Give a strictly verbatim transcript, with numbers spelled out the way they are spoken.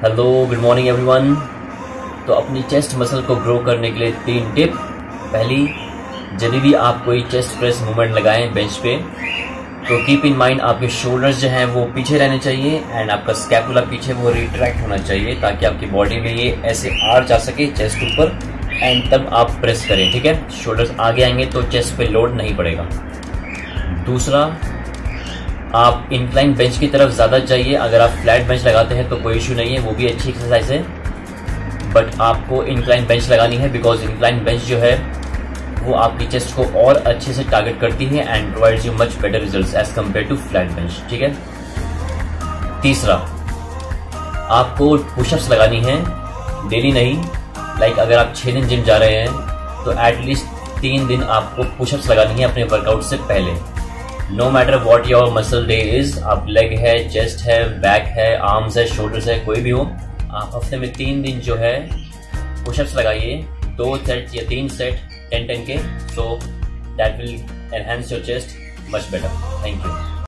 Hello good morning everyone. तो अपनी chest muscle को ग्रो करने के लिए तीन टिप। पहली, जब भी आप कोई चेस्ट प्रेस मूवमेंट लगाएं बेंच पे तो कीप इन माइंड आपके शोल्डर्स जो हैं वो पीछे रहने चाहिए एंड आपका स्कैपुला पीछे वो रिट्रैक्ट होना चाहिए ताकि आपकी बॉडी में ये ऐसे आर्च आ सके चेस्ट ऊपर एंड तब आप प्रेस करें। ठीक है, शोल्डर्स आगे आएंगे तो चेस्ट पे लोड नहीं पड़ेगा। दूसरा, आप इंक्लाइन बेंच की तरफ ज़्यादा जाइए। अगर आप फ्लैट बेंच लगाते हैं तो कोई इशू नहीं है, वो भी अच्छी एक्सरसाइज है, बट आपको इंक्लाइन बेंच लगानी है बिकॉज इंक्लाइन बेंच जो है वो आपकी चेस्ट को और अच्छे से टारगेट करती है and provides you much better results as compare to flat bench. ठीक है। तीसरा, आपको पुशअप्स लगानी है, डेली नहीं। लाइक अगर आप छः दिन जिम जा रहे हैं तो एटलीस्ट तीन दिन आपको पुशअप्स लगानी है अपने वर्कआउट से पहले। No matter what your muscle day is, आप लेग है, चेस्ट है, बैक है, आर्म्स है, शोल्डर्स है, कोई भी हो, आप हफ्ते में तीन दिन जो है पुशअप्स लगाइए, दो सेट या तीन सेट टेन टेन के, so that will enhance your chest much better. Thank you.